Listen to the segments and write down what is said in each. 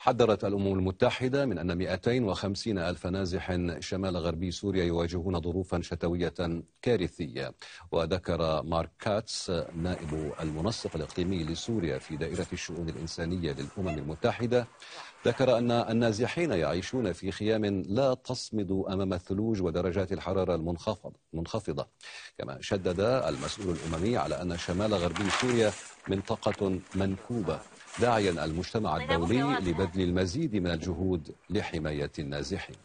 حذرت الأمم المتحدة من أن 250 ألف نازح شمال غربي سوريا يواجهون ظروفا شتوية كارثية. وذكر مارك كاتس نائب المنسق الإقليمي لسوريا في دائرة الشؤون الإنسانية للأمم المتحدة، ذكر أن النازحين يعيشون في خيام لا تصمد أمام الثلوج ودرجات الحرارة المنخفضة. كما شدد المسؤول الأممي على أن شمال غربي سوريا منطقة منكوبة، داعيا المجتمع الدولي لبذل المزيد من الجهود لحماية النازحين.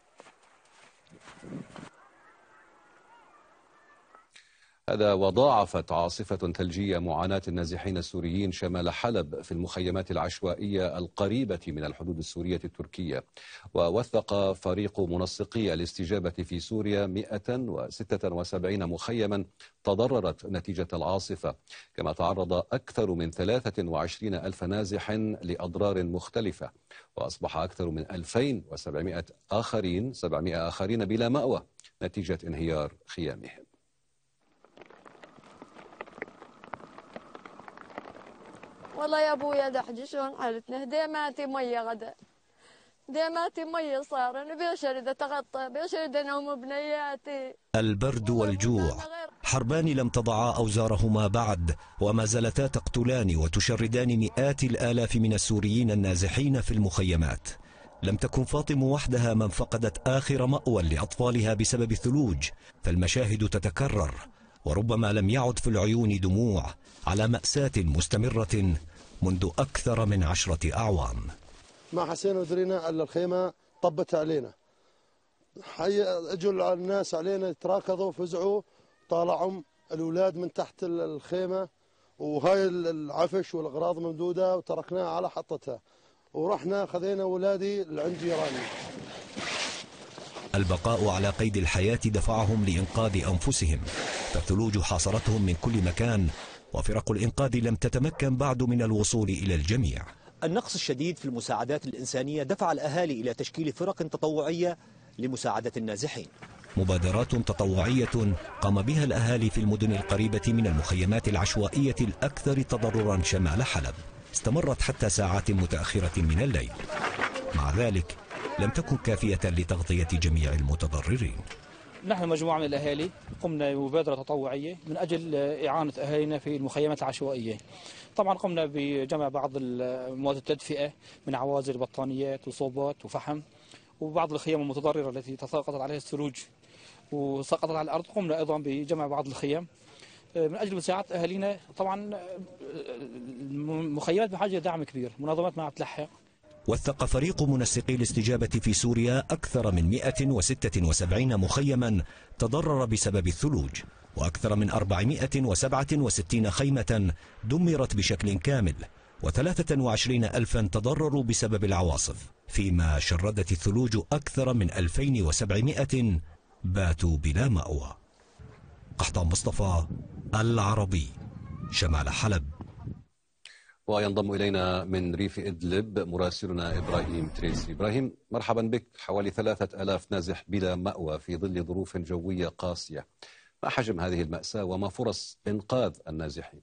هذا وضاعفت عاصفة ثلجية معاناة النازحين السوريين شمال حلب في المخيمات العشوائية القريبة من الحدود السورية التركية. ووثق فريق منسقي الاستجابة في سوريا 176 مخيما تضررت نتيجة العاصفة، كما تعرض أكثر من 23 ألف نازح لأضرار مختلفة، وأصبح أكثر من 2700 آخرين بلا مأوى نتيجة انهيار خيامهم. والله يا ابويا دحج شلون حالتنا؟ ديماتي ميه غدا، ديماتي ميه صار، انا بيش اريد اتغطى، بيش اريد انوم بنياتي. البرد والجوع حربان لم تضعا اوزارهما بعد، وما زالتا تقتلان وتشردان مئات الالاف من السوريين النازحين في المخيمات. لم تكن فاطم وحدها من فقدت آخر مأوى لأطفالها بسبب الثلوج، فالمشاهد تتكرر، وربما لم يعد في العيون دموع على مأساة مستمرة منذ أكثر من 10 أعوام. ما حسينا ودرينا الا الخيمه طبت علينا. اجوا الناس علينا تراكضوا فزعوا، طالعوا الاولاد من تحت الخيمه، وهاي العفش والاغراض ممدوده وتركناها على حطتها، ورحنا خذينا اولادي لعند جيراني. البقاء على قيد الحياة دفعهم لإنقاذ أنفسهم، فالثلوج حاصرتهم من كل مكان، وفرق الإنقاذ لم تتمكن بعد من الوصول إلى الجميع. النقص الشديد في المساعدات الإنسانية دفع الأهالي إلى تشكيل فرق تطوعية لمساعدة النازحين. مبادرات تطوعية قام بها الأهالي في المدن القريبة من المخيمات العشوائية الأكثر تضررا شمال حلب، استمرت حتى ساعات متأخرة من الليل. مع ذلك لم تكن كافية لتغطية جميع المتضررين. نحن مجموعة من الأهالي قمنا بمبادرة تطوعية من أجل إعانة أهالينا في المخيمات العشوائية. طبعا قمنا بجمع بعض مواد التدفئة من عوازل بطانيات وصوبات وفحم، وبعض الخيام المتضررة التي تساقطت عليها الثلوج وسقطت على الأرض قمنا أيضا بجمع بعض الخيام من أجل مساعدة أهالينا. طبعا المخيمات بحاجة دعم كبير، منظمات ما تلحق. وثق فريق منسقي الاستجابة في سوريا أكثر من 176 مخيما تضرر بسبب الثلوج، وأكثر من 467 خيمة دمرت بشكل كامل، و23 ألفا تضرروا بسبب العواصف، فيما شردت الثلوج أكثر من 2700 باتوا بلا مأوى. قحطان مصطفى، العربي، شمال حلب. وينضم إلينا من ريف إدلب مراسلنا إبراهيم تريسي. إبراهيم، مرحبا بك. حوالي 3000 نازح بلا مأوى في ظل ظروف جوية قاسية، ما حجم هذه المأساة وما فرص إنقاذ النازحين؟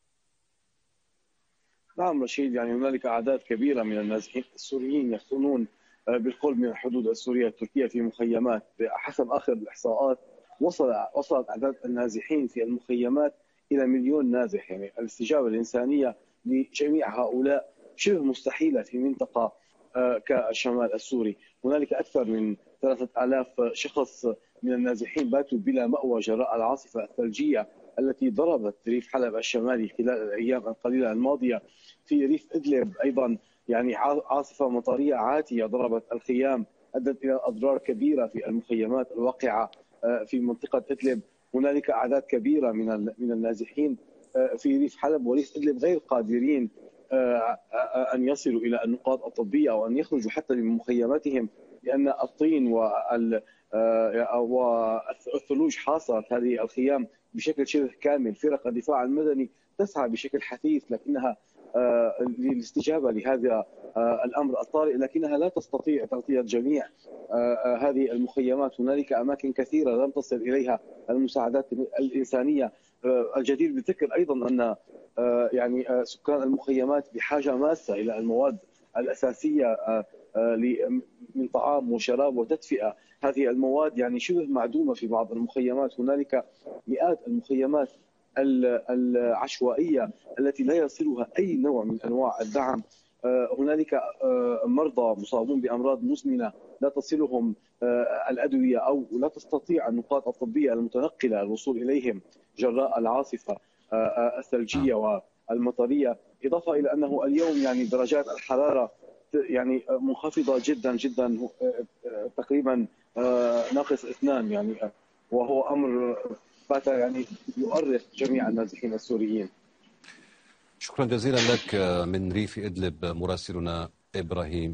نعم رشيد، يعني هنالك أعداد كبيرة من النازحين السوريين يسكنون بالقرب من الحدود السورية التركية في مخيمات. حسب آخر الإحصاءات وصلت أعداد النازحين في المخيمات إلى 1,000,000 نازح. يعني الاستجابة الإنسانية لجميع هؤلاء شبه مستحيلة في منطقة كالشمال السوري. هنالك أكثر من 3000 شخص من النازحين باتوا بلا مأوى جراء العاصفة الثلجية التي ضربت ريف حلب الشمالي خلال الأيام القليلة الماضية. في ريف إدلب أيضا يعني عاصفة مطرية عاتية ضربت الخيام، أدت إلى أضرار كبيرة في المخيمات الواقعة في منطقة إدلب. هنالك أعداد كبيرة من النازحين في ريف حلب وريف إدلب غير قادرين أن يصلوا إلى النقاط الطبية أو أن يخرجوا حتى من مخيماتهم، لأن الطين والثلوج حاصرت هذه الخيام بشكل شبه كامل. فرق الدفاع المدني تسعى بشكل حثيث لكنها للاستجابة لهذا الأمر الطارئ، لكنها لا تستطيع تغطية جميع هذه المخيمات. هنالك أماكن كثيرة لم تصل إليها المساعدات الإنسانية. الجدير بالذكر أيضا أن يعني سكان المخيمات بحاجة ماسة إلى المواد الأساسية من طعام وشراب وتدفئة. هذه المواد يعني شبه معدومة في بعض المخيمات. هنالك مئات المخيمات العشوائية التي لا يصلها أي نوع من أنواع الدعم. هنالك مرضى مصابون بأمراض مزمنة لا تصلهم الأدوية أو لا تستطيع النقاط الطبية المتنقلة الوصول إليهم جراء العاصفة الثلجية والمطرية. إضافة إلى أنه اليوم يعني درجات الحرارة يعني منخفضة جدا جدا، تقريبا -2 يعني، وهو أمر بات يعني يؤرق جميع النازحين السوريين. شكرا جزيلا لك من ريف إدلب مراسلنا إبراهيم